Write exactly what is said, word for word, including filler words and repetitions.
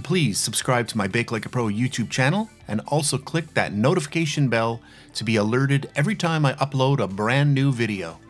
please subscribe to my Bake Like a Pro YouTube channel and also click that notification bell to be alerted every time I upload a brand new video.